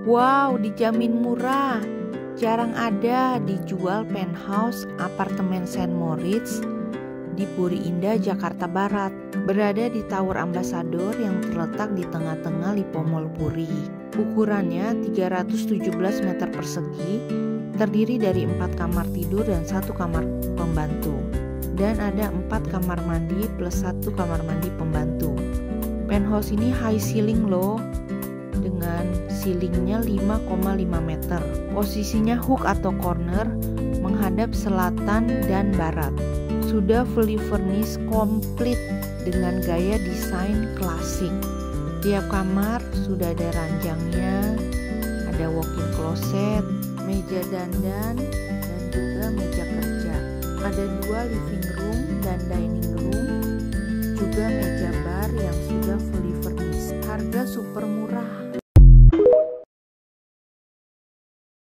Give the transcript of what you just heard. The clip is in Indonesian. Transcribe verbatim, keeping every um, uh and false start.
Wow, dijamin murah. Jarang ada dijual penthouse apartemen Saint Moritz di Puri Indah, Jakarta Barat. Berada di Tower Ambassador yang terletak di tengah-tengah Lipo Mall Puri. Ukurannya tiga ratus tujuh belas meter persegi, terdiri dari empat kamar tidur dan satu kamar pembantu. Dan ada empat kamar mandi plus satu kamar mandi pembantu. Penthouse ini high ceiling loh, dengan ceilingnya lima koma lima meter. Posisinya hook atau corner menghadap selatan dan barat. Sudah fully furnished komplit dengan gaya desain klasik. Tiap kamar sudah ada ranjangnya, ada walk-in closet, meja dandan, dan juga meja kerja. Ada dua living room dan dining room, juga meja bar yang sudah fully furnished. Harga super murah.